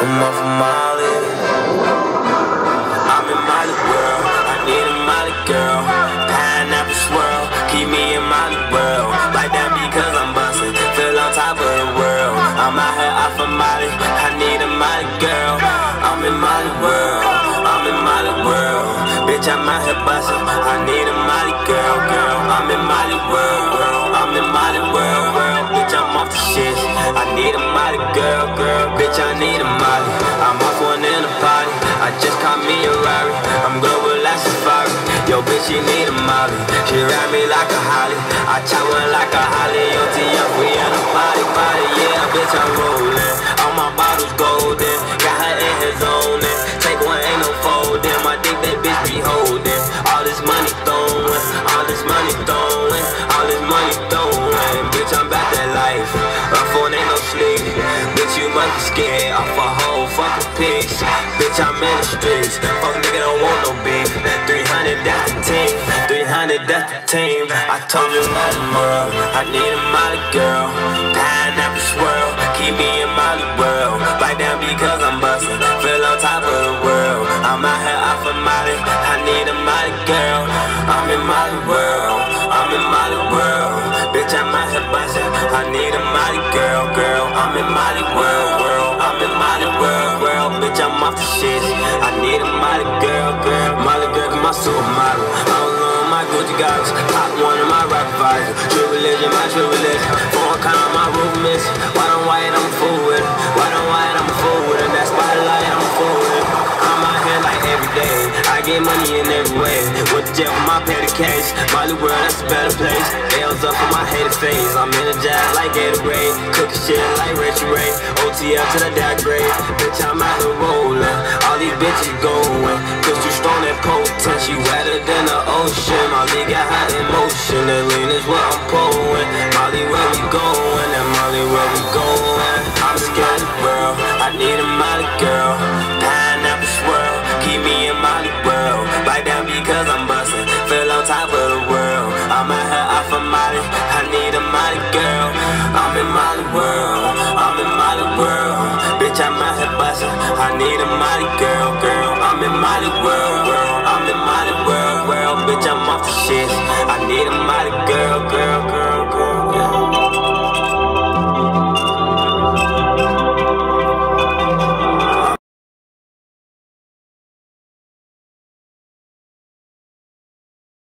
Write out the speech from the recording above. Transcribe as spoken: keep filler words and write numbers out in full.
I'm off of Molly. I'm in Molly world. I need a Molly girl. Pineapple swirl, keep me in Molly world. Like that because I'm bustin', feel on top of the world. I'm out here off of Molly. I need a Molly girl. I'm in Molly world. I'm in Molly world. Bitch, I'm out here bustin'. I need a Molly girl, girl. I'm in Molly world, girl. I'm in Molly world, world. Bitch, I'm off the shit. I need a Molly girl, girl. Bitch, I need a Molly. I'm off one in a party. I just caught me a Rari. I'm global like Safari. Yo, bitch, she need a Molly. She ride me like a Holly. I chop one like a Holly. O T F, we in a party, party. Yeah, bitch, I'm rollin'. All my bottles golden. Got her in her zone. Take one, ain't no folding. My dick, that bitch be holding. All this money throwing. All this money throwing. All this money throwing. Bitch, I'm back that life. My phone ain't no sleep. Bitch, you must be scared off a whole fucking piece. Bitch, I'm in the streets. Fuck nigga don't want no beef. three hundred, that's the team. three hundred, that's the team. I told you Molly world. I need a Molly girl. Pineapple swirl, keep me in Molly world. Like that because I'm bustin', feel on top of the world. I'm out here off of Molly. I need a Molly girl. I'm in Molly world. I'm in Molly world. Bitch, I'm out here bustin'. I need a Molly girl, girl. I'm in Molly world, world. I'm in Molly world, world. Bitch, I'm off the shit. I need a Molly girl, girl. Molly girl, cause my supermodel. I don't know my Gucci goggles. Pop one of my rap advisors. True religion, my true religion. Phone count my room miss. White on white, I'm a fool with it. White on white, I'm a fool with it. That spotlight, I'm a fool with it. I'm out here like every day. I get money in every way. With the jet with my petty case. Molly world, that's a better place. L's up for my hated face. I'm energized like Gatorade. Cooking shit like Rachel Ray. O T L to the dark grade. Bitch, I'm out here rolling. All these bitches going. Cause you strong and potent. She wetter than the ocean. Molly got hot in motion. The lean is what I'm pulling. Molly, where we going? And Molly, where we going? I'm scared of the world. I need a Molly girl. Pineapple swirl, keep me in Molly world. Like that because I'm bustin', feel on top of the world. I'm out here off of Molly. I need a Molly girl. I'm in Molly world. I'm in Molly world. Bitch, I'm out here bustin'. I need a Molly girl, girl. I'm in Molly world.